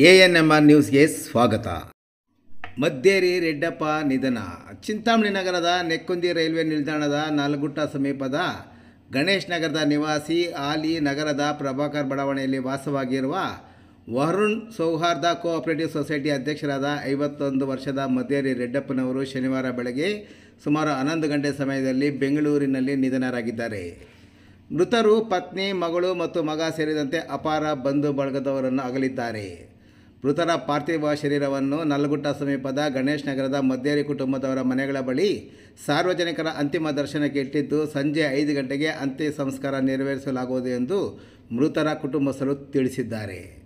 ANMR ನ್ಯೂಸ್ಗೆ ಸ್ವಾಗತ. ಮದ್ದೇರಿ ರೆಡ್ಡಪ್ಪ ನಿಧನ. ಚಿಂತಾಮಣಿ ನಗರದ ನೆಕ್ಕುಂದಿ ರೈಲ್ವೆ ನಿಲ್ದಾಣದ ನಾಲ್ಗುಟ್ಟ ಸಮೀಪದ ಗಣೇಶ್ ನಗರದ ನಿವಾಸಿ ಹಾಲಿ ನಗರದ ಪ್ರಭಾಕರ್ ಬಡಾವಣೆಯಲ್ಲಿ ವಾಸವಾಗಿರುವ ವರುಣ್ ಸೌಹಾರ್ದ ಕೋಆಪರೇಟಿವ್ ಸೊಸೈಟಿ ಅಧ್ಯಕ್ಷರಾದ 51 ವರ್ಷದ ಮದ್ದೇರಿ ರೆಡ್ಡಪ್ಪನವರು ಶನಿವಾರ ಬೆಳಗ್ಗೆ ಸುಮಾರು 11 ಗಂಟೆ ಸಮಯದಲ್ಲಿ ಬೆಂಗಳೂರಿನಲ್ಲಿ ನಿಧನರಾಗಿದ್ದಾರೆ. ಮೃತರು ಪತ್ನಿ, ಮಗಳು ಮತ್ತು ಮಗ ಸೇರಿದಂತೆ ಅಪಾರ ಬಂಧು ಬಳಗದವರನ್ನು ಅಗಲಿದ್ದಾರೆ. ಮೃತರ ಪಾರ್ಥಿವ ಶರೀರವನ್ನು ನಲ್ಗುಟ್ಟ ಸಮೀಪದ ಗಣೇಶ್ ನಗರದ ಮದ್ದೇರಿ ಕುಟುಂಬದವರ ಮನೆಗಳ ಬಳಿ ಸಾರ್ವಜನಿಕರ ಅಂತಿಮ ದರ್ಶನಕ್ಕೆ ಇಟ್ಟಿದ್ದು ಸಂಜೆ 5 ಗಂಟೆಗೆ ಅಂತ್ಯ ಸಂಸ್ಕಾರ ನೆರವೇರಿಸಲಾಗುವುದು ಎಂದು ಮೃತರ ಕುಟುಂಬಸ್ಥರು ತಿಳಿಸಿದ್ದಾರೆ.